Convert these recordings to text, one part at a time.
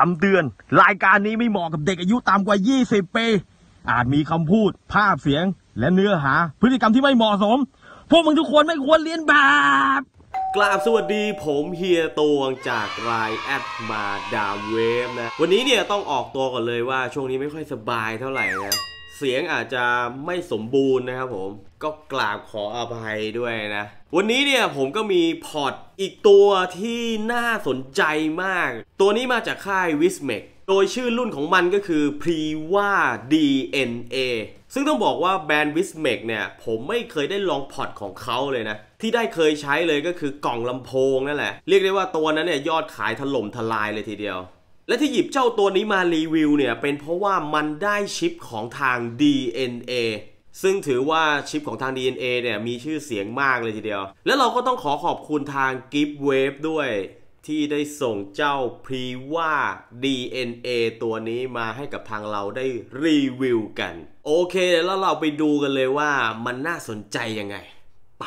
ำเตือนรายการนี้ไม่เหมาะกับเด็กอายุต่ำกว่า20 ปีอาจมีคำพูดภาพเสียงและเนื้อหาพฤติกรรมที่ไม่เหมาะสมพวกมึงทุกคนไม่ควรเลียนแบบกราบสวัสดีผมเฮียตวงจากรายแอดมาดามเวฟนะวันนี้เนี่ยต้องออกตัวก่อนเลยว่าช่วงนี้ไม่ค่อยสบายเท่าไหร่นะเสียงอาจจะไม่สมบูรณ์นะครับผมก็กราบขออภัยด้วยนะวันนี้เนี่ยผมก็มีพอร์ตอีกตัวที่น่าสนใจมากตัวนี้มาจากค่าย Wismec โดยชื่อรุ่นของมันก็คือ Priva DNA ซึ่งต้องบอกว่าแบรนด์ Wismec เนี่ยผมไม่เคยได้ลองพอร์ตของเขาเลยนะที่ได้เคยใช้เลยก็คือกล่องลำโพงนั่นแหละเรียกได้ว่าตัวนั้นเนี่ยยอดขายถล่มทลายเลยทีเดียวและที่หยิบเจ้าตัวนี้มารีวิวเนี่ยเป็นเพราะว่ามันได้ชิปของทาง DNA ซึ่งถือว่าชิปของทาง DNA เนี่ยมีชื่อเสียงมากเลยทีเดียวและเราก็ต้องขอขอบคุณทาง Giftwave ด้วยที่ได้ส่งเจ้า Priva DNA ตัวนี้มาให้กับทางเราได้รีวิวกันโอเคแล้วเราไปดูกันเลยว่ามันน่าสนใจยังไงไป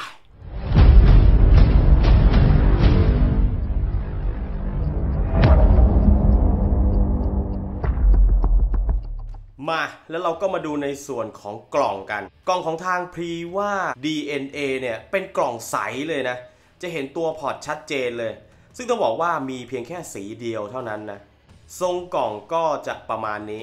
มาแล้วเราก็มาดูในส่วนของกล่องกันกล่องของทาง Priva DNA เนี่ยเป็นกล่องใสเลยนะจะเห็นตัวพอร์ตชัดเจนเลยซึ่งต้องบอกว่ามีเพียงแค่สีเดียวเท่านั้นนะทรงกล่องก็จะประมาณนี้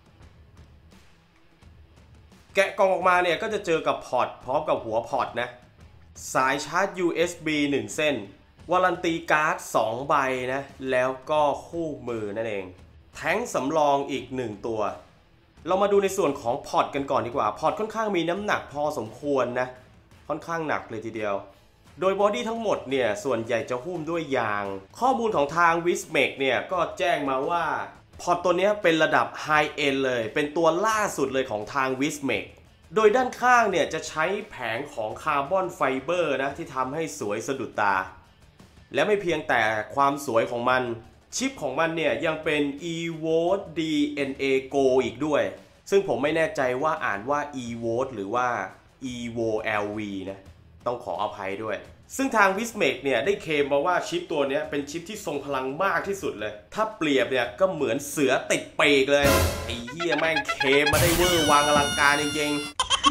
แกะกล่องออกมาเนี่ยก็จะเจอกับพอร์ตพร้อมกับหัวพอร์ตนะสายชาร์จ USB 1 เส้นวารันตีการ์ด2ใบนะแล้วก็คู่มือนั่นเองแท้งสำรองอีก1ตัวเรามาดูในส่วนของพอร์ตกันก่อนดีกว่าพอร์ตค่อนข้างมีน้ำหนักพอสมควรนะค่อนข้างหนักเลยทีเดียวโดยบอดี้ทั้งหมดเนี่ยส่วนใหญ่จะหุ้มด้วยยางข้อมูลของทาง Wismec เนี่ยก็แจ้งมาว่าพอร์ตตัวนี้เป็นระดับ High End เลยเป็นตัวล่าสุดเลยของทาง Wismec โดยด้านข้างเนี่ยจะใช้แผงของคาร์บอนไฟเบอร์นะที่ทำให้สวยสะดุดตาและไม่เพียงแต่ความสวยของมันชิปของมันเนี่ยยังเป็น eVolt DNA Go อีกด้วยซึ่งผมไม่แน่ใจว่าอ่านว่า eVolt หรือว่า eVolv นะต้องขออภัยด้วยซึ่งทาง Wismec เนี่ยได้เคลมมาว่าชิปตัวนี้เป็นชิปที่ทรงพลังมากที่สุดเลยถ้าเปรียบเนี่ยก็เหมือนเสือติดปีกเลยไอ้เหี้ยแม่งเคลมมาได้เวอร์วางอลังการจริงๆ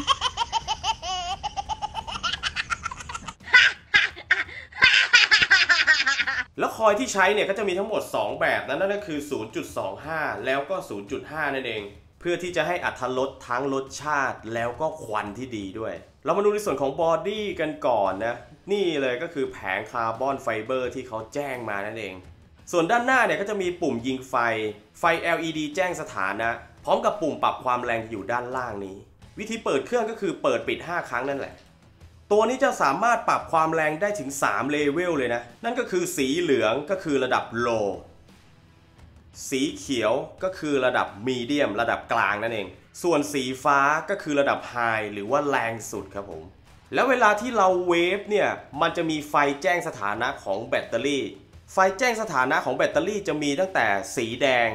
แล้วคอยที่ใช้เนี่ยก็จะมีทั้งหมด2แบบนั่นก็คือ 0.25 แล้วก็ 0.5 นั่นเองเพื่อที่จะให้อรรถรสทั้งรสชาติแล้วก็ควันที่ดีด้วยเรามาดูในส่วนของบอดี้กันก่อนนะนี่เลยก็คือแผงคาร์บอนไฟเบอร์ที่เขาแจ้งมานั่นเองส่วนด้านหน้าเนี่ยก็จะมีปุ่มยิงไฟ LED แจ้งสถานะพร้อมกับปุ่มปรับความแรงอยู่ด้านล่างนี้วิธีเปิดเครื่องก็คือเปิดปิด5 ครั้งนั่นแหละตัวนี้จะสามารถปรับความแรงได้ถึง3เลเวลเลยนะนั่นก็คือสีเหลืองก็คือระดับ Low สีเขียวก็คือระดับ Medium ระดับกลางนั่นเองส่วนสีฟ้าก็คือระดับ High หรือว่าแรงสุดครับผมแล้วเวลาที่เราเวฟเนี่ยมันจะมีไฟแจ้งสถานะของแบตเตอรี่ไฟแจ้งสถานะของแบตเตอรี่จะมีตั้งแต่สีแดง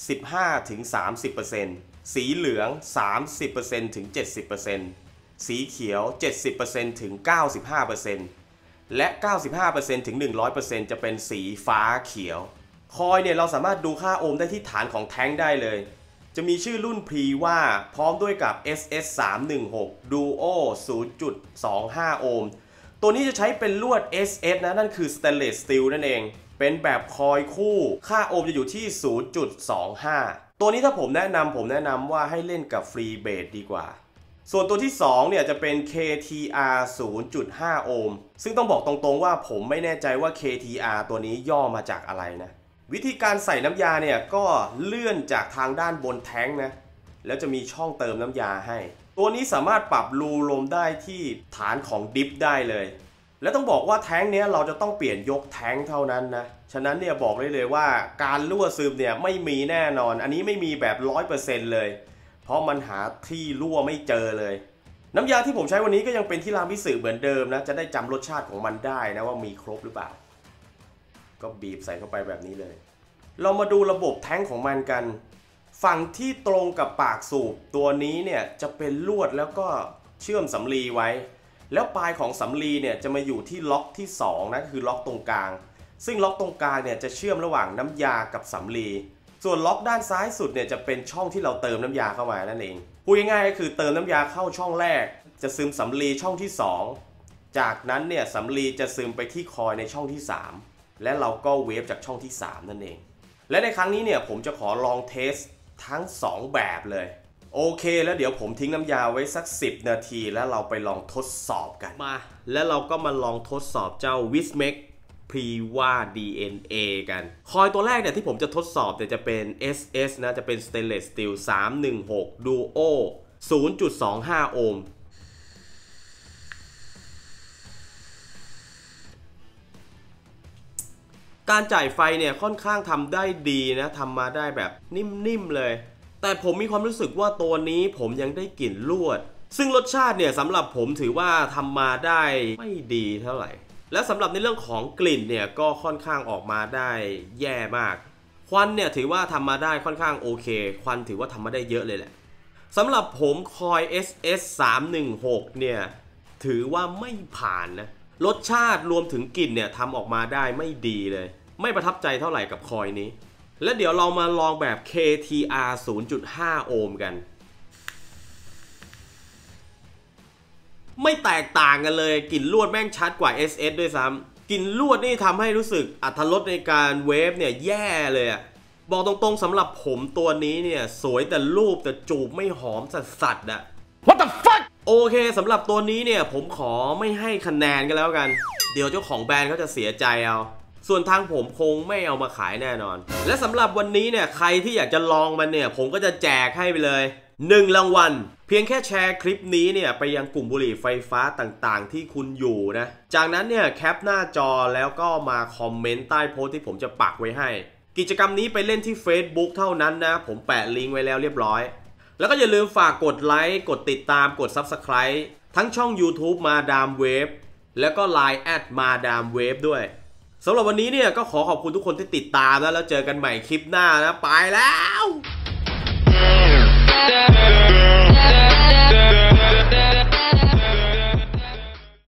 15-30% สีเหลือง 30% ถึง 70%สีเขียว 70% ถึง 95% และ 95% ถึง 100% จะเป็นสีฟ้าเขียวคอยเนี่ยเราสามารถดูค่าโอห์มได้ที่ฐานของแท้งได้เลยจะมีชื่อรุ่น Priva พร้อมด้วยกับ SS316 Duo 0.25 โอห์มตัวนี้จะใช้เป็นลวด SS นะนั่นคือ Stainless Steel นั่นเองเป็นแบบคอยคู่ค่าโอห์มจะอยู่ที่ 0.25 ตัวนี้ถ้าผมแนะนำว่าให้เล่นกับฟรีเบสดีกว่าส่วนตัวที่2เนี่ยจะเป็น KTR 0.5 โอห์มซึ่งต้องบอกตรงๆว่าผมไม่แน่ใจว่า KTR ตัวนี้ย่อมาจากอะไรนะวิธีการใส่น้ำยาเนี่ยก็เลื่อนจากทางด้านบนแท้งนะแล้วจะมีช่องเติมน้ำยาให้ตัวนี้สามารถปรับรูลมได้ที่ฐานของดิฟได้เลยและต้องบอกว่าแท้งเนี้ยเราจะต้องเปลี่ยนยกแท้งเท่านั้นนะฉะนั้นเนี่ยบอกเลยว่าการรั่วซึมเนี่ยไม่มีแน่นอนอันนี้ไม่มีแบบ 100% เลยเพราะมันหาที่รั่วไม่เจอเลยน้ำยาที่ผมใช้วันนี้ก็ยังเป็นที่รามิสึเหมือนเดิมนะจะได้จำรสชาติของมันได้นะว่ามีครบหรือเปล่าก็บีบใส่เข้าไปแบบนี้เลยเรามาดูระบบแท้งของมันกันฝั่งที่ตรงกับปากสูบตัวนี้เนี่ยจะเป็นลวดแล้วก็เชื่อมสำลีไว้แล้วปลายของสำลีเนี่ยจะมาอยู่ที่ล็อกที่2นะคือล็อกตรงกลางซึ่งล็อกตรงกลางเนี่ยจะเชื่อมระหว่างน้ำยากับสำลีส่วนล็อกด้านซ้ายสุดเนี่ยจะเป็นช่องที่เราเติมน้ำยาเข้ามานั่นเองพูดง่ายๆก็คือเติมน้ำยาเข้าช่องแรกจะซึมสำลีช่องที่2จากนั้นเนี่ยสำลีจะซึมไปที่คอยในช่องที่3และเราก็เวฟจากช่องที่3นั่นเองและในครั้งนี้เนี่ยผมจะขอลองเทสทั้ง2แบบเลยโอเคแล้วเดี๋ยวผมทิ้งน้ำยาไว้สัก10นาทีแล้วเราไปลองทดสอบกันมาแล้วเราก็มาลองทดสอบเจ้า Wismec Priva DNA กันคอยตัวแรกเนี่ยที่ผมจะทดสอบเนี่ยจะเป็น SS นะจะเป็น Stainless Steel 316 Duo 0.25 โอห์มการจ่ายไฟเนี่ยค่อนข้างทำได้ดีนะทำมาได้แบบนิ่มๆเลยแต่ผมมีความรู้สึกว่าตัวนี้ผมยังได้กลิ่นลวดซึ่งรสชาติเนี่ยสำหรับผมถือว่าทำมาได้ไม่ดีเท่าไหร่และสำหรับในเรื่องของกลิ่นเนี่ยก็ค่อนข้างออกมาได้แย่มากควันเนี่ยถือว่าทำมาได้ค่อนข้างโอเคควันถือว่าทำมาได้เยอะเลยแหละสำหรับผมคอย SS 316เนี่ยถือว่าไม่ผ่านนะรสชาติรวมถึงกลิ่นเนี่ยทำออกมาได้ไม่ดีเลยไม่ประทับใจเท่าไหร่กับคอยนี้และเดี๋ยวเรามาลองแบบ KTR 0.5 โอห์มกันไม่แตกต่างกันเลยกลิ่นลวดแม่งชัดกว่า SS ด้วยซ้ำกลิ่นลวดนี่ทำให้รู้สึกอรรถรสในการเวฟเนี่ยแย่เลยอะบอกตรงๆสำหรับผมตัวนี้เนี่ยสวยแต่รูปแต่จูบไม่หอมสัสๆอะ What the fuck โอเคสำหรับตัวนี้เนี่ยผมขอไม่ให้คะแนนกันแล้วกันเดี๋ยวเจ้าของแบรนด์เขาจะเสียใจเอาส่วนทางผมคงไม่เอามาขายแน่นอนและสำหรับวันนี้เนี่ยใครที่อยากจะลองมันเนี่ยผมก็จะแจกให้ไปเลย1รางวัลเพียงแค่แชร์คลิปนี้เนี่ยไปยังกลุ่มบุหรี่ไฟฟ้าต่างๆที่คุณอยู่นะจากนั้นเนี่ยแคปหน้าจอแล้วก็มาคอมเมนต์ใต้โพสต์ที่ผมจะปักไว้ให้กิจกรรมนี้ไปเล่นที่ Facebook เท่านั้นนะผมแปะลิงก์ไว้แล้วเรียบร้อยแล้วก็อย่าลืมฝากกดไลค์กดติดตามกด Subscribe ทั้งช่อง YouTube มาดามเวฟแล้วก็ Line แอดมาดามเวฟด้วยสำหรับวันนี้เนี่ยก็ขอบคุณทุกคนที่ติดตามนะแล้วเจอกันใหม่คลิปหน้านะไปแล้ว